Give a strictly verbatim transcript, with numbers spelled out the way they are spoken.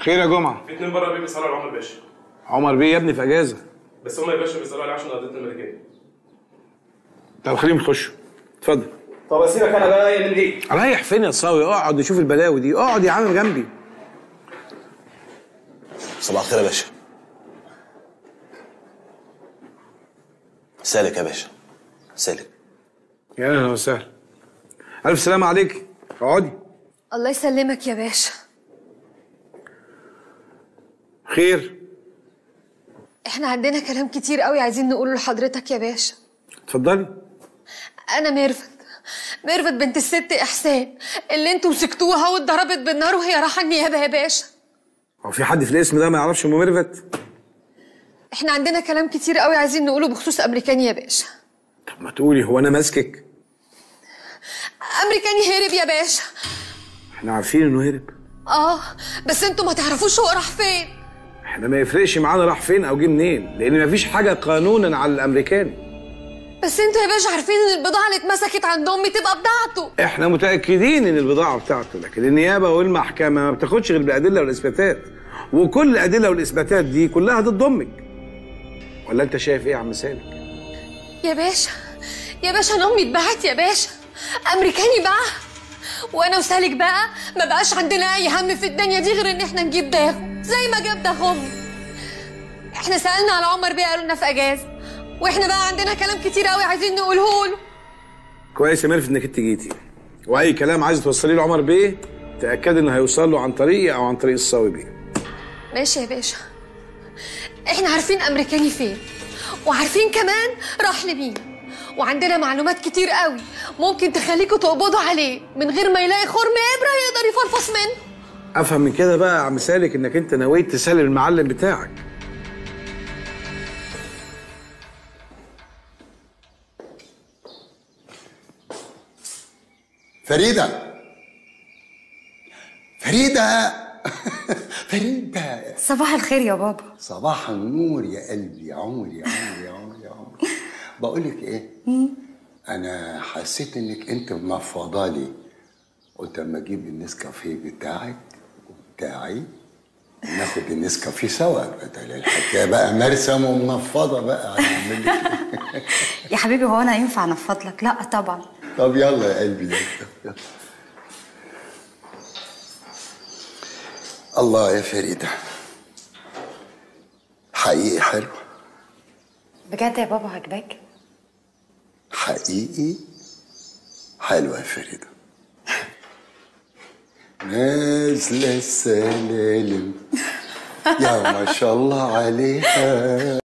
خير يا جمعه؟ في اتنين بره بيه بيسالوا على عمر باشا. عمر بيه يا ابني في اجازه. بس هما يا باشا بيسالوا عليه عشان قضيتنا الملكيه. طب خليهم يخشوا. اتفضل. طب اسيبك انا بقى يا من دي. رايح فين يا صاوي؟ اقعد نشوف البلاوي دي، اقعد يا عم جنبي. صباح الخير يا باشا. سالك يا باشا، سالك. يا اهلا وسهلا. الف سلامه عليك. اقعدي. الله يسلمك يا باشا. خير؟ احنا عندنا كلام كتير قوي عايزين نقوله لحضرتك يا باشا. اتفضلي. انا ميرفت ميرفت بنت الست احسان اللي انتوا مسكتوها واتضربت بالنار وهي رايحه النيابه يا باشا. هو في حد في الاسم ده ما يعرفش ام ميرفت؟ احنا عندنا كلام كتير قوي عايزين نقوله بخصوص امريكاني يا باشا. طب ما تقولي، هو انا ماسكك؟ امريكاني هرب يا باشا. احنا عارفين انه هرب. اه بس انتوا ما تعرفوش هو راح فين. احنا ما يفرقش معانا راح فين او جه منين، لان مفيش حاجه قانونا على الامريكاني. بس انتوا يا باشا عارفين ان البضاعه اللي اتمسكت عند امي تبقى بتاعته. احنا متاكدين ان البضاعه بتاعته، لكن النيابه والمحكمه ما بتاخدش غير بالادله والاثباتات، وكل الادله والاثباتات دي كلها ضد امك. ولا انت شايف ايه يا عم سالك؟ يا باشا يا باشا انا امي اتباعت يا باشا، امريكاني باعها، وانا وسالك بقى ما بقاش عندنا اي هم في الدنيا دي غير ان احنا نجيب داغه زي ما جاب داغ امي. احنا سالنا على عمر بيه قالوا لنا في اجازه، واحنا بقى عندنا كلام كتير قوي عايزين نقوله له. كويس يا ميرفت انك انت جيتي، واي كلام عايز توصليه لعمر بيه تاكد انه هيوصل له عن طريقي او عن طريق الصاوي بيه. ماشي يا باشا. احنا عارفين امريكاني فين، وعارفين كمان راح لمين، وعندنا معلومات كتير قوي ممكن تخليكوا تقبضوا عليه من غير ما يلاقي خرم ابره يقدر يفلفص منه. افهم من كده بقى يا عم سالك انك انت نويت تسلم المعلم بتاعك. فريدة فريدة فريدة. صباح الخير يا بابا. صباح النور يا قلبي، يا عمري يا عمري يا عمري يا عمري. بقولك ايه؟ انا حسيت انك انت منفضالي، قلت اما اجيب النسكافيه بتاعك وبتاعي ناخد النسكافيه سوا، بدل الحكايه بقى مرسم ومنفضه بقى. هنعمل لك يا حبيبي هو انا ينفع انفض لك؟ لا طبعا. طب يلا يا قلبي يلا. الله يا فريدة، حقيقي حلو. بجد يا بابا عجباك؟ حقيقي حلوة يا فريدة. نازلة السلالم يا ما شاء الله عليها.